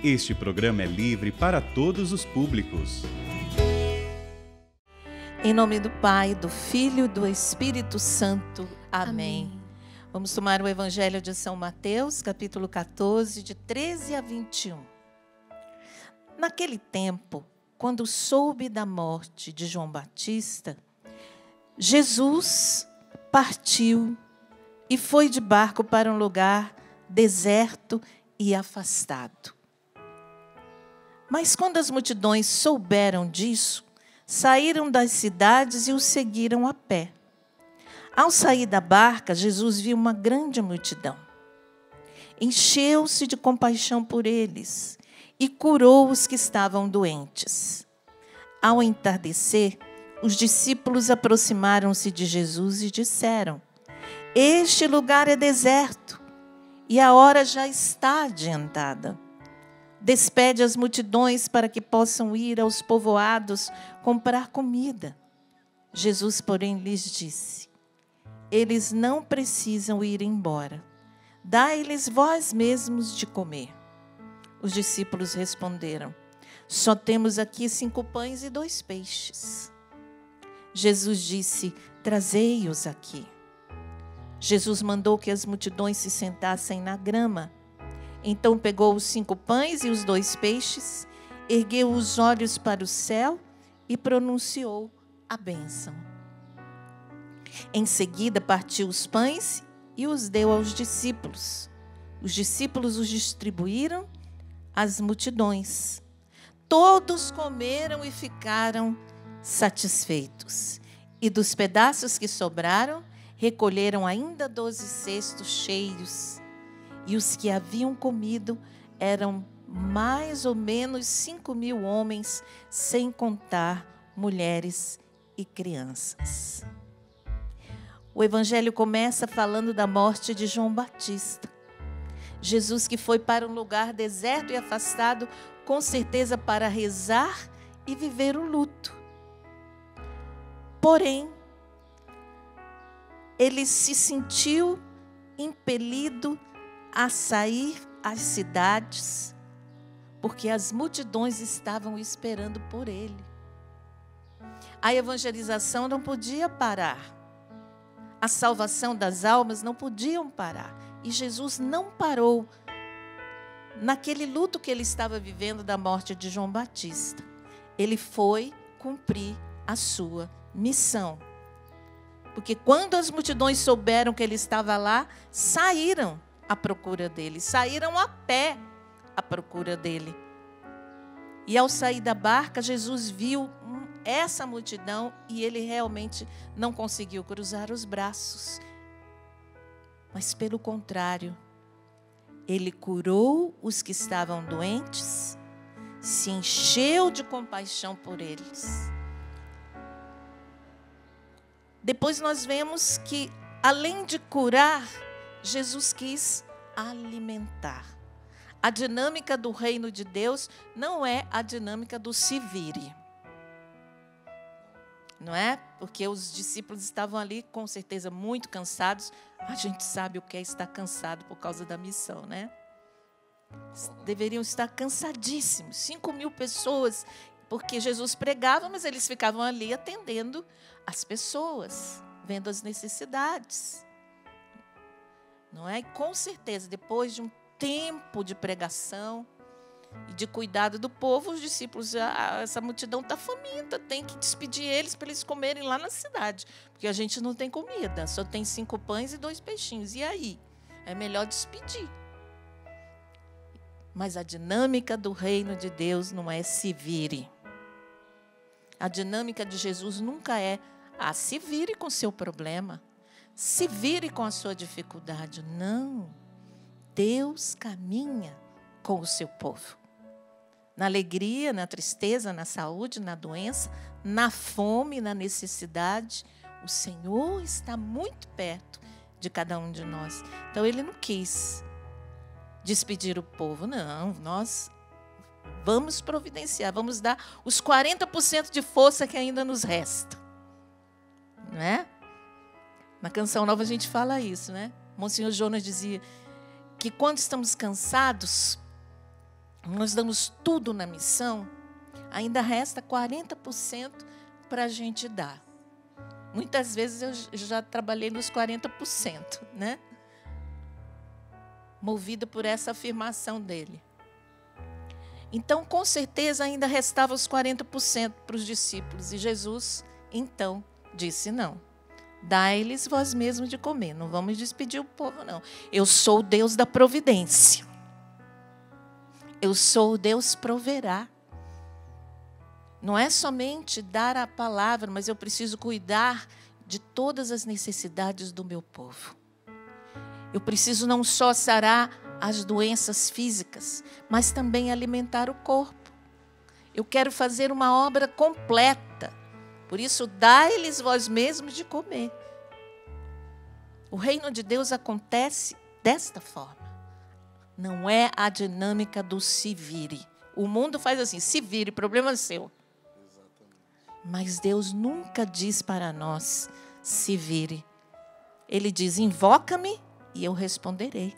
Este programa é livre para todos os públicos. Em nome do Pai, do Filho e do Espírito Santo. Amém. Vamos tomar o Evangelho de São Mateus, capítulo 14, de 13 a 21. Naquele tempo, quando soube da morte de João Batista, Jesus partiu e foi de barco para um lugar deserto e afastado. Mas quando as multidões souberam disso, saíram das cidades e o seguiram a pé. Ao sair da barca, Jesus viu uma grande multidão. Encheu-se de compaixão por eles e curou os que estavam doentes. Ao entardecer, os discípulos aproximaram-se de Jesus e disseram: Este lugar é deserto e a hora já está adiantada. Despede as multidões para que possam ir aos povoados comprar comida. Jesus, porém, lhes disse: Eles não precisam ir embora. Dai-lhes vós mesmos de comer. Os discípulos responderam: Só temos aqui 5 pães e 2 peixes. Jesus disse: Trazei-os aqui. Jesus mandou que as multidões se sentassem na grama. Então pegou os 5 pães e os 2 peixes, ergueu os olhos para o céu e pronunciou a bênção. Em seguida partiu os pães e os deu aos discípulos. Os discípulos os distribuíram às multidões. Todos comeram e ficaram satisfeitos. E dos pedaços que sobraram, recolheram ainda 12 cestos cheios. E os que haviam comido eram mais ou menos 5.000 homens, sem contar mulheres e crianças. O Evangelho começa falando da morte de João Batista. Jesus, que foi para um lugar deserto e afastado, com certeza para rezar e viver o luto. Porém, ele se sentiu impelido a sair às cidades, porque as multidões estavam esperando por ele. A evangelização não podia parar. A salvação das almas não podiam parar. E Jesus não parou naquele luto que ele estava vivendo da morte de João Batista. Ele foi cumprir a sua missão. Porque quando as multidões souberam que ele estava lá, saíram à procura dele, saíram a pé à procura dele. E ao sair da barca, Jesus viu essa multidão e ele realmente não conseguiu cruzar os braços. Mas pelo contrário, ele curou os que estavam doentes, se encheu de compaixão por eles. Depois nós vemos que, além de curar, Jesus quis alimentar. A dinâmica do reino de Deus não é a dinâmica do se vire. Não é? Porque os discípulos estavam ali, com certeza, muito cansados. A gente sabe o que é estar cansado por causa da missão, né? Deveriam estar cansadíssimos. 5.000 pessoas, porque Jesus pregava, mas eles ficavam ali atendendo as pessoas, vendo as necessidades. Não é? E com certeza, depois de um tempo de pregação e de cuidado do povo, os discípulos, essa multidão está faminta, tem que despedir eles para eles comerem lá na cidade, porque a gente não tem comida, só tem 5 pães e 2 peixinhos. E aí? É melhor despedir. Mas a dinâmica do reino de Deus não é se vire. A dinâmica de Jesus nunca é se vire com o seu problema, se vire com a sua dificuldade. Não. Deus caminha com o seu povo. Na alegria, na tristeza, na saúde, na doença, na fome, na necessidade, o Senhor está muito perto de cada um de nós. Então, ele não quis despedir o povo. Não, nós vamos providenciar, vamos dar os 40% de força que ainda nos resta. Não é? Na Canção Nova a gente fala isso, né? Monsenhor Jonas dizia que quando estamos cansados, nós damos tudo na missão, ainda resta 40% para a gente dar. Muitas vezes eu já trabalhei nos 40%, né? Movida por essa afirmação dele. Então, com certeza, ainda restava os 40% para os discípulos. E Jesus, então, disse: não, dai-lhes vós mesmos de comer. Não vamos despedir o povo, não. Eu sou o Deus da providência. Eu sou o Deus proverá. Não é somente dar a palavra, mas eu preciso cuidar de todas as necessidades do meu povo. Eu preciso não só sarar as doenças físicas, mas também alimentar o corpo. Eu quero fazer uma obra completa. Por isso, dai-lhes vós mesmos de comer. O reino de Deus acontece desta forma. Não é a dinâmica do se vire. O mundo faz assim: se vire, problema é seu. Mas Deus nunca diz para nós: se vire. Ele diz: invoca-me e eu responderei.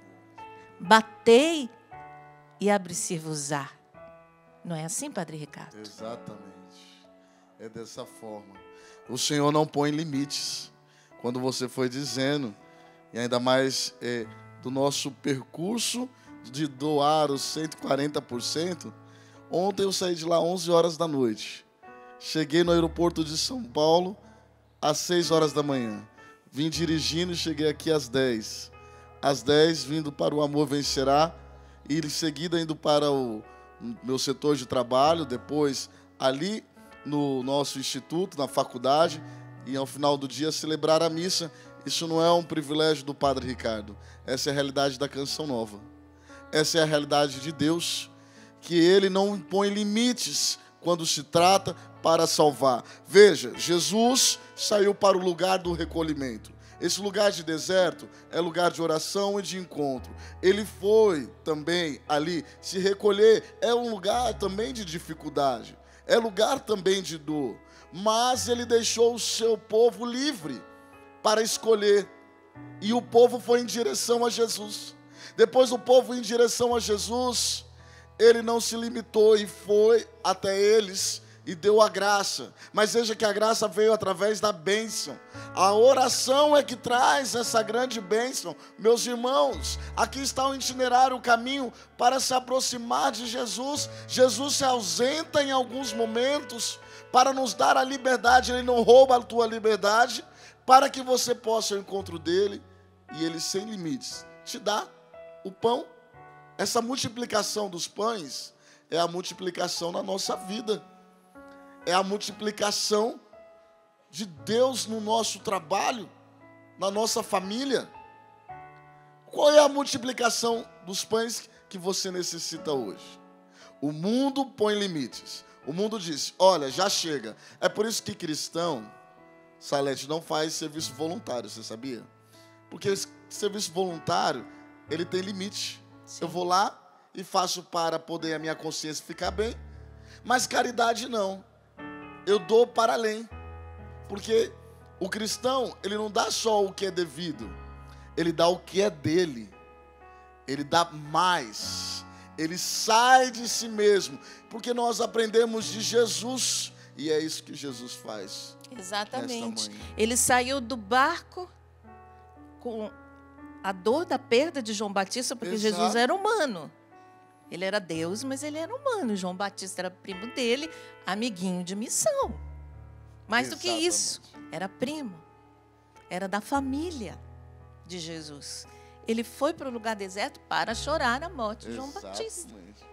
Batei e abre-se-vos-á. Não é assim, Padre Ricardo? Exatamente. É dessa forma. O Senhor não põe limites. Quando você foi dizendo, e ainda mais do nosso percurso de doar os 140%, ontem eu saí de lá 11 horas da noite. Cheguei no aeroporto de São Paulo às 6 horas da manhã. Vim dirigindo e cheguei aqui às 10. Às 10, vindo para o Amor Vencerá. E em seguida indo para o meu setor de trabalho. Depois ali no nosso instituto, na faculdade. E ao final do dia celebrar a missa. Isso não é um privilégio do Padre Ricardo. Essa é a realidade da Canção Nova. Essa é a realidade de Deus. Que Ele não impõe limites quando se trata para salvar. Veja, Jesus saiu para o lugar do recolhimento. Esse lugar de deserto é lugar de oração e de encontro. Ele foi também ali se recolher. É um lugar também de dificuldade. É lugar também de dor. Mas ele deixou o seu povo livre para escolher. E o povo foi em direção a Jesus. Depois o povo em direção a Jesus, ele não se limitou e foi até eles e deu a graça. Mas veja que a graça veio através da bênção. A oração é que traz essa grande bênção. Meus irmãos, aqui está o itinerário, o caminho para se aproximar de Jesus. Jesus se ausenta em alguns momentos para nos dar a liberdade. Ele não rouba a tua liberdade, para que você possa ir ao encontro dele. E ele, sem limites, te dá o pão. Essa multiplicação dos pães é a multiplicação na nossa vida. É a multiplicação de Deus no nosso trabalho, na nossa família. Qual é a multiplicação dos pães que você necessita hoje? O mundo põe limites. O mundo diz: olha, já chega. É por isso que cristão, Salete, não faz serviço voluntário, você sabia? Porque esse serviço voluntário, ele tem limite. Sim. Eu vou lá e faço para poder a minha consciência ficar bem. Mas caridade não. Eu dou para além. Porque o cristão, ele não dá só o que é devido. Ele dá o que é dele. Ele dá mais. Ele sai de si mesmo. Porque nós aprendemos de Jesus. E é isso que Jesus faz. Exatamente. Ele saiu do barco com a dor da perda de João Batista, porque Exato. Jesus era humano. Ele era Deus, mas ele era humano. João Batista era primo dele, amiguinho de missão. Mais do que isso, era primo. Era da família de Jesus. Ele foi para o lugar deserto para chorar a morte de João Batista.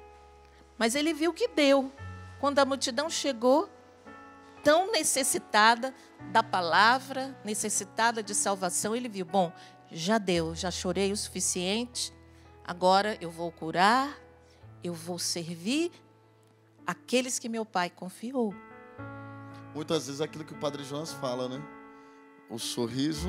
Mas ele viu que deu. Quando a multidão chegou, tão necessitada da palavra, necessitada de salvação, ele viu: bom, já deu, já chorei o suficiente, agora eu vou curar, eu vou servir aqueles que meu pai confiou. Muitas vezes é aquilo que o Padre Jonas fala, né? O sorriso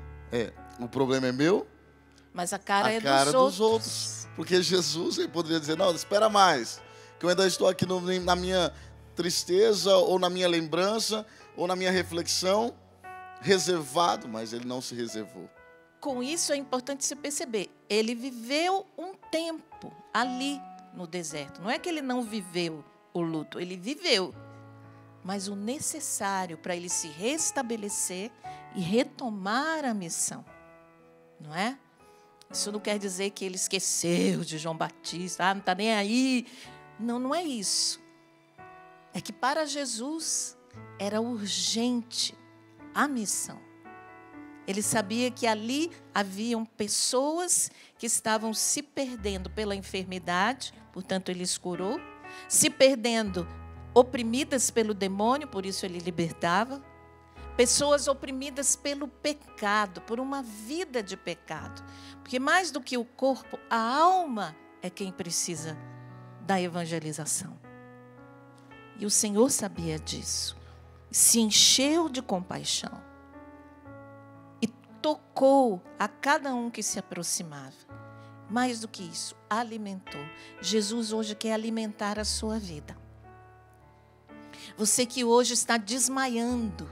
o problema é meu, mas a cara é dos outros. Porque Jesus, ele poderia dizer: não, espera mais, que eu ainda estou aqui na minha tristeza, ou na minha lembrança, ou na minha reflexão, reservado, mas ele não se reservou. Com isso é importante se perceber, ele viveu um tempo ali, no deserto. Não é que ele não viveu o luto, ele viveu. Mas o necessário para ele se restabelecer e retomar a missão. Não é? Isso não quer dizer que ele esqueceu de João Batista, não está nem aí. Não, não é isso. É que para Jesus era urgente a missão. Ele sabia que ali haviam pessoas que estavam se perdendo pela enfermidade, portanto ele os curou, se perdendo oprimidas pelo demônio, por isso ele libertava, pessoas oprimidas pelo pecado, por uma vida de pecado. Porque mais do que o corpo, a alma é quem precisa da evangelização. E o Senhor sabia disso. Se encheu de compaixão. E tocou a cada um que se aproximava. Mais do que isso, alimentou. Jesus hoje quer alimentar a sua vida. Você que hoje está desmaiando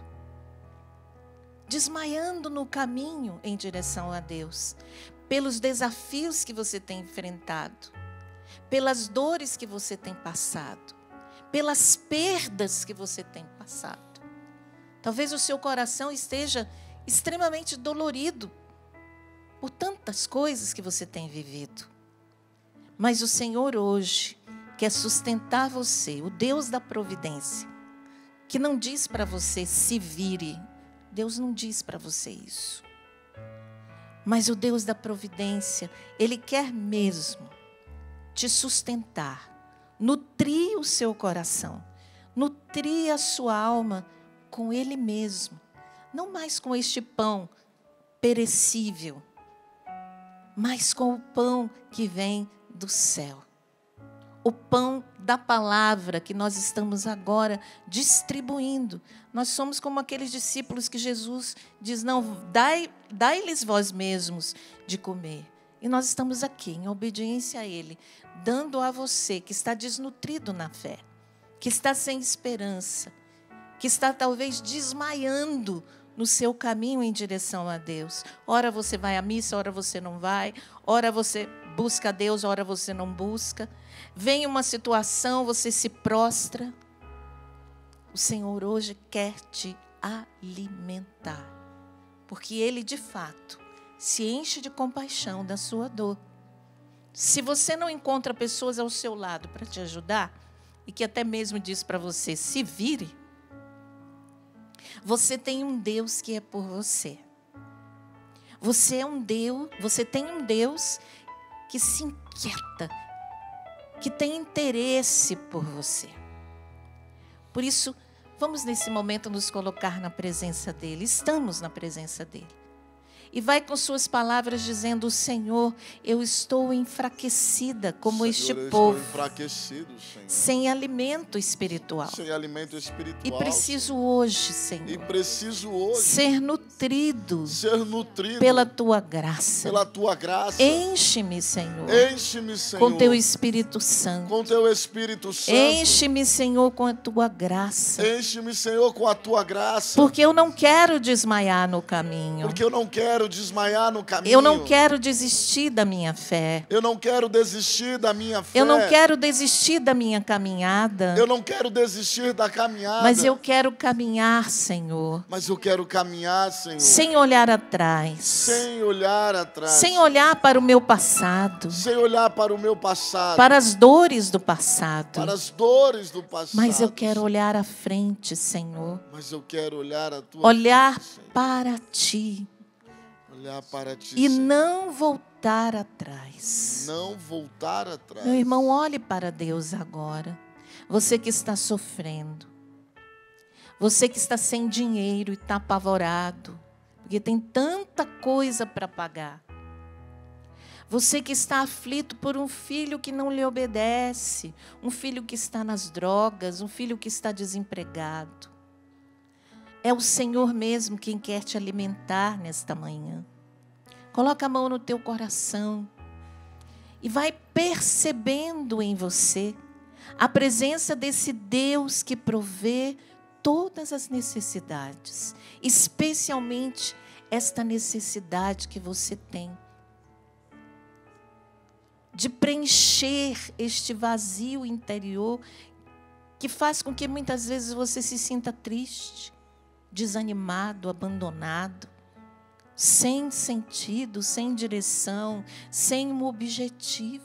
no caminho em direção a Deus, pelos desafios que você tem enfrentado, pelas dores que você tem passado, pelas perdas que você tem passado. Talvez o seu coração esteja extremamente dolorido por tantas coisas que você tem vivido. Mas o Senhor hoje quer sustentar você, o Deus da providência, que não diz para você se vire. Deus não diz para você isso. Mas o Deus da providência, Ele quer mesmo te sustentar, nutrir o seu coração, nutrir a sua alma com Ele mesmo. Não mais com este pão perecível, mas com o pão que vem do céu. O pão da palavra que nós estamos agora distribuindo. Nós somos como aqueles discípulos que Jesus diz, não, dai-lhes vós mesmos de comer. E nós estamos aqui, em obediência a Ele, dando a você que está desnutrido na fé, que está sem esperança, que está talvez desmaiando no seu caminho em direção a Deus. Ora você vai à missa, ora você não vai, ora você busca a Deus, ora você não busca. Vem uma situação, você se prostra. O Senhor hoje quer te alimentar, porque Ele de fato se enche de compaixão da sua dor. Se você não encontra pessoas ao seu lado para te ajudar, e que até mesmo diz para você, se vire, você tem um Deus que é por você. Você tem um Deus que se inquieta, que tem interesse por você. Por isso, vamos nesse momento nos colocar na presença dEle. Estamos na presença dEle. E vai com suas palavras dizendo, Senhor, eu estou enfraquecida como Senhor, este eu povo. Estou enfraquecido, Senhor. Sem alimento espiritual. Sem alimento espiritual. E preciso hoje, Senhor. E preciso hoje ser nutrido. Ser nutrido. Pela tua graça. Pela tua graça. Enche-me, Senhor. Enche-me, Senhor. Com teu Espírito Santo. Com teu Espírito Santo. Enche-me, Senhor, com a tua graça. Enche-me, Senhor, com a tua graça. Porque eu não quero desmaiar no caminho. Porque eu não quero desmaiar no caminho. Eu não quero desistir da minha fé. Eu não quero desistir da minha fé. Eu não quero desistir da minha caminhada. Eu não quero desistir da caminhada. Mas eu quero caminhar, Senhor. Mas eu quero caminhar, Senhor. Sem olhar atrás. Sem olhar atrás. Sem olhar para o meu passado. Sem olhar para o meu passado. Para as dores do passado. Para as dores do passado. Mas eu quero olhar à frente, Senhor. Mas eu quero olhar a tua olhar frente, Senhor. Para ti. Olhar para ti, e Senhor. não voltar atrás. Não voltar atrás. Meu irmão, olhe para Deus agora. Você que está sofrendo. Você que está sem dinheiro e está apavorado. Porque tem tanta coisa para pagar. Você que está aflito por um filho que não lhe obedece. Um filho que está nas drogas. Um filho que está desempregado. É o Senhor mesmo quem quer te alimentar nesta manhã. Coloca a mão no teu coração e vai percebendo em você a presença desse Deus que provê todas as necessidades, especialmente esta necessidade que você tem. de preencher este vazio interior que faz com que muitas vezes você se sinta triste, desanimado, abandonado, sem sentido, sem direção, sem um objetivo.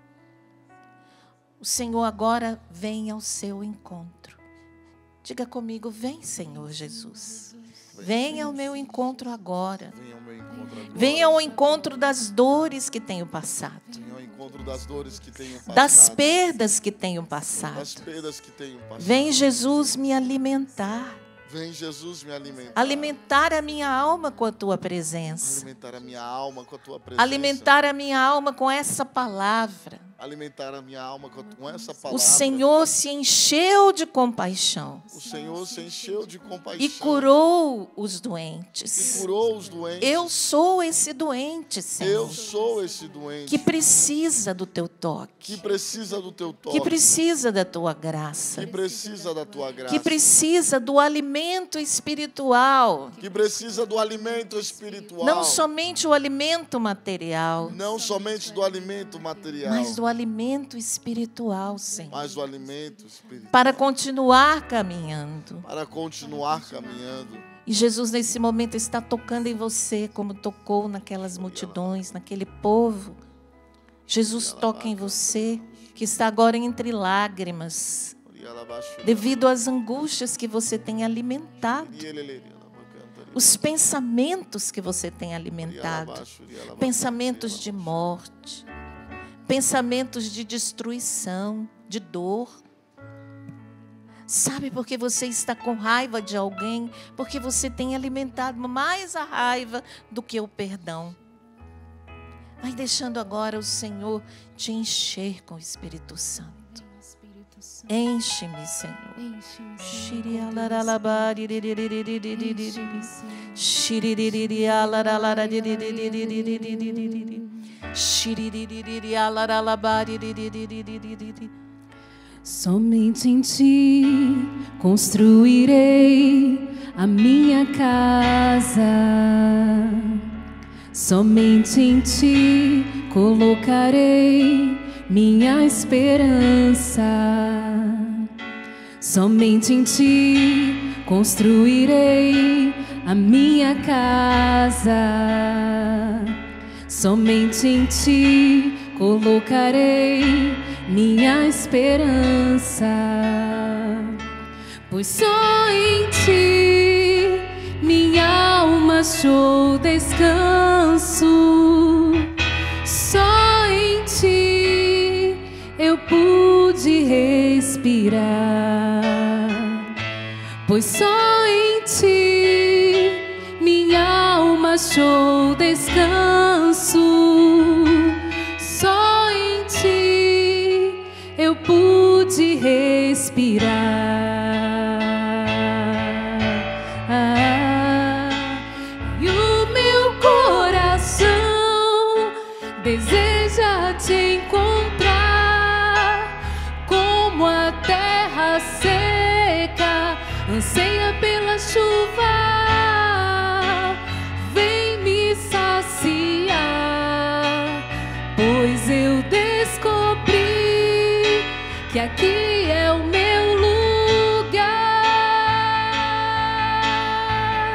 O Senhor agora vem ao seu encontro. Diga comigo: vem, Senhor Jesus. Venha ao meu encontro agora. Venha ao encontro das dores que tenho passado. Venha ao encontro das dores que tenho passado. Das perdas que tenho passado. Das perdas que tenho passado. Vem, Jesus, me alimentar. Vem, Jesus, me alimentar. Alimentar a minha alma com a tua presença. Alimentar a minha alma com a tua presença. Alimentar a minha alma com essa palavra. Alimentar a minha alma com essa palavra. O Senhor se encheu de compaixão. O Senhor se encheu de compaixão. E curou os doentes. E curou os doentes. Eu sou esse doente, Senhor. Eu sou esse doente. Que precisa do teu toque. Que precisa do teu toque. Que precisa da tua graça. Que precisa da tua graça. Que precisa do alimento espiritual. Que precisa do alimento espiritual. Não somente o alimento material. Não somente do alimento material. Mas do alimento espiritual, Senhor. Mas do alimento espiritual. Para continuar caminhando. Para continuar caminhando. E Jesus, nesse momento, está tocando em você, como tocou naquelas multidões, naquele povo. Jesus toca em você, que está agora entre lágrimas, devido às angústias que você tem alimentado. Os pensamentos que você tem alimentado. Pensamentos de morte. Pensamentos de destruição, de dor. Sabe por que você está com raiva de alguém? Porque você tem alimentado mais a raiva do que o perdão. Vai deixando agora o Senhor te encher com o Espírito Santo. Enche-me, Senhor. Somente em ti construirei a minha casa. Somente em ti colocarei minha esperança. Somente em ti construirei a minha casa. Somente em ti colocarei minha esperança. Pois só em ti minha alma achou descanso. Só em ti eu pude respirar. Pois só em ti minha alma achou descanso. Só em ti eu pude respirar. E o meu coração deseja te encontrar, como a terra seca anseia pela chuva. Vem me saciar, pois eu descobri que aqui é o meu lugar.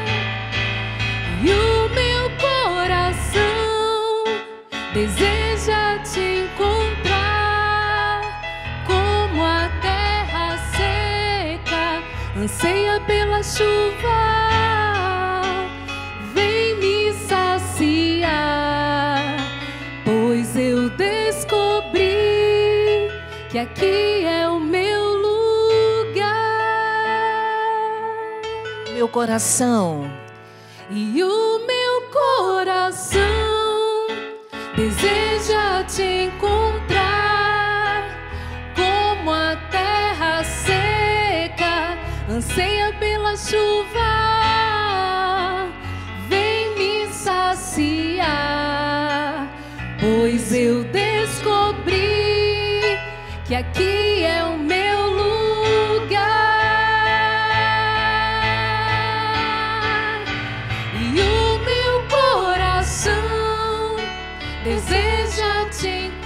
E o meu coração deseja te encontrar, como a terra seca anseia pela chuva. Vem me saciar, pois eu descobri que aqui é o meu lugar. Meu coração. E o meu coração deseja te encontrar, como a terra seca anseia pela chuva. Vem me saciar, pois eu descobri que aqui é o meu lugar. E o meu coração deseja te encontrar,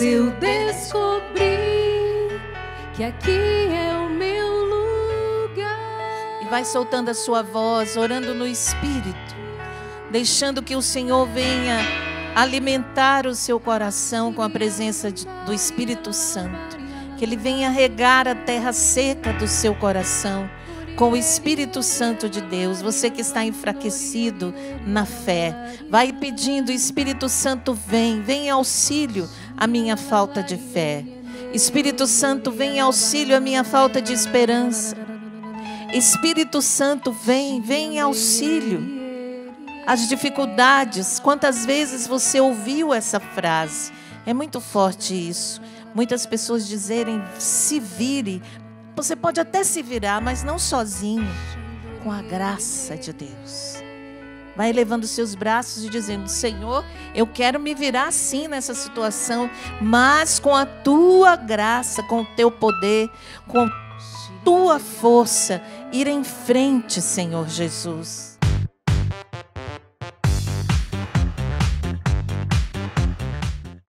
eu descobri que aqui é o meu lugar. E vai soltando a sua voz, orando no Espírito, deixando que o Senhor venha alimentar o seu coração com a presença do Espírito Santo. Que Ele venha regar a terra seca do seu coração com o Espírito Santo de Deus. Você que está enfraquecido na fé, vai pedindo: Espírito Santo, vem em auxílio à minha falta de fé. Espírito Santo, vem em auxílio à minha falta de esperança. Espírito Santo, vem em auxílio às dificuldades. Quantas vezes você ouviu essa frase? É muito forte isso. Muitas pessoas dizerem: se vire. Você pode até se virar, mas não sozinho, com a graça de Deus. Vai elevando seus braços e dizendo: Senhor, eu quero me virar sim nessa situação, mas com a tua graça, com o teu poder, com tua força, ir em frente, Senhor Jesus.